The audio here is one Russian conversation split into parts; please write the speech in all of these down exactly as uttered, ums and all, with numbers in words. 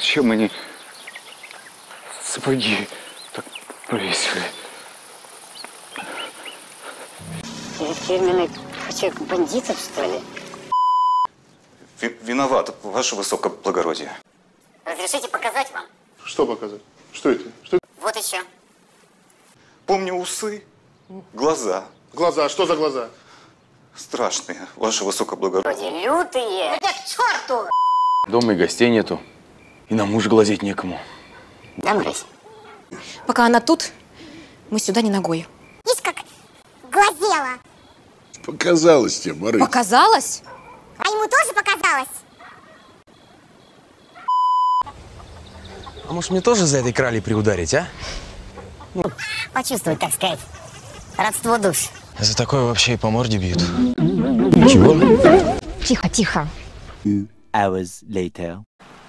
зачем они сапоги так повесили? Фирменный качок бандитов, что ли? Виноват, ваше высокоблагородие. Разрешите показать вам? Что показать? Что это? Что это? Вот еще. Помню усы, глаза. Глаза. Что за глаза? Страшные, ваше высокоблагородие. Вроде лютые. Да к черту! Дома и гостей нету. И на мужа глазеть некому. Да, мразь? Пока она тут, мы сюда не ногой. Видишь, как глазела. Показалось тебе, Марысь. Показалось? А ему тоже показалось? А может, мне тоже за этой кралей приударить, а? Ну, почувствовать, так сказать, родство душ. За такое вообще и по морде бьют. Чего? Тихо, тихо. Two hours later.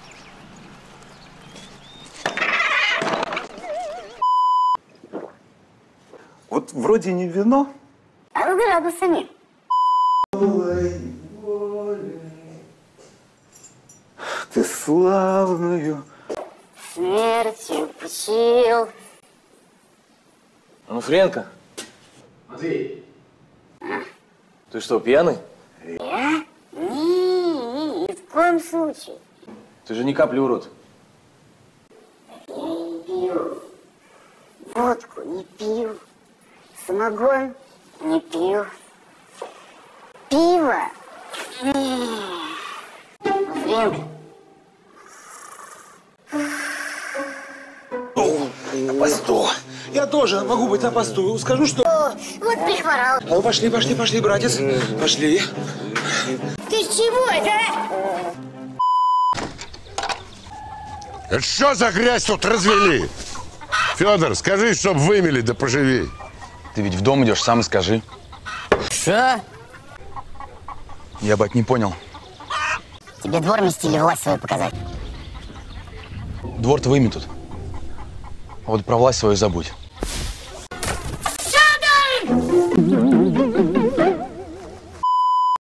Вот вроде не вино. А выбирал бы сами. Ты славную Смертью почил. Ну, Френка. Матвей. Ты что, пьяный? Я? Ни, ни в коем случае. Ты же ни капли урод. Я не пью. Водку не пью. Самогон не пью. Пиво? Френк. На посту. Я тоже могу быть на посту. Скажу, что... О, вот прихворал. Ну, пошли, пошли, пошли, братец. Пошли. Ты с чего это, а? Это что за грязь тут развели? Федор, скажи, чтоб вымели, да поживей. Ты ведь в дом идешь, сам и скажи. Что? Я, бать, не понял. Тебе двор мести или власть свою показать? Двор-то выметут. А вот про власть свою забудь.